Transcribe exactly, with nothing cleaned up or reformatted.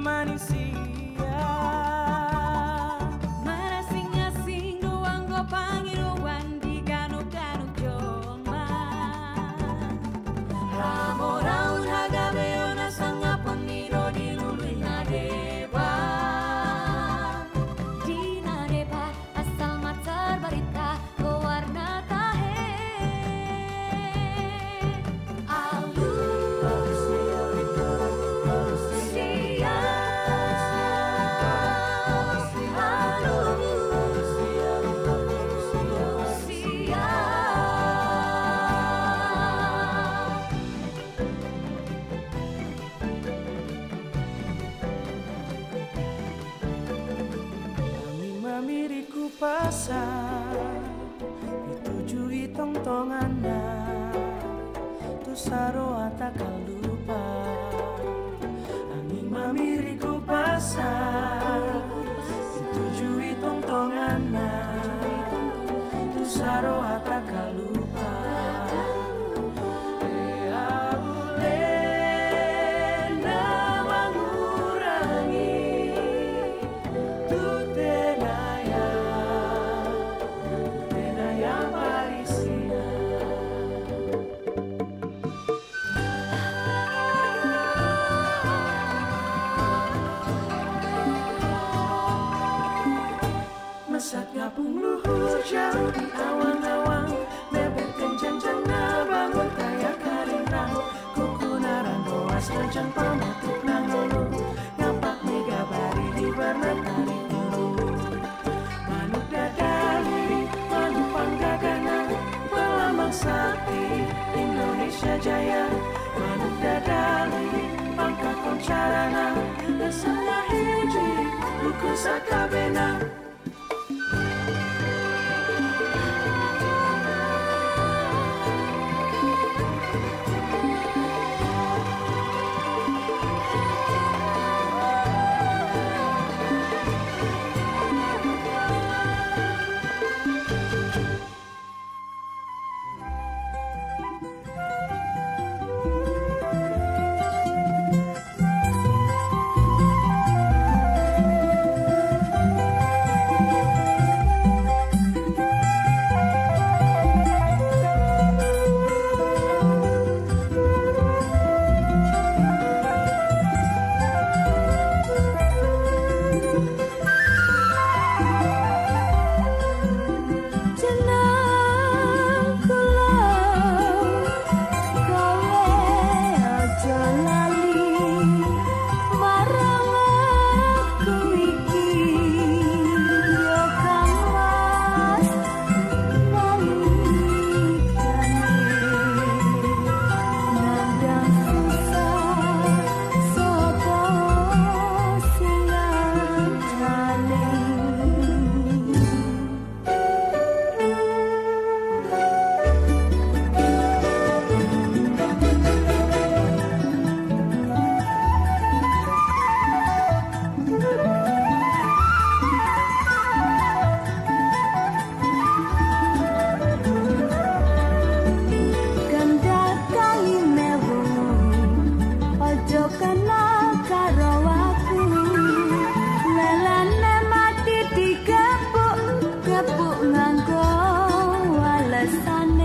manusia. Marasing-asing doang go pangiruan di ganu-ganu joma. Ramo raun hagabeo na sangapon niro di lului na deba. Di na deba asal matar barita go warna tahe. Alu Mamiriku pasar ditujui tong-tongana tu saro atakal lupa. Angin mamiriku pasar ditujui tong-tongana tu saro atakal lupa. Mesat ngapung luhur jauh di awang-awang, bebek kenjang-jang na bangun kaya karinang. Kuku narang doas kencang pamatuk nangolu, ngapak mega bari di bernatari turu. Manuk dadali, manuk panggagana, pelambang sakti Indonesia Jaya. Manuk dadali, pangka koncarana, desanya hiji, buku sakabena. Nganggo walesan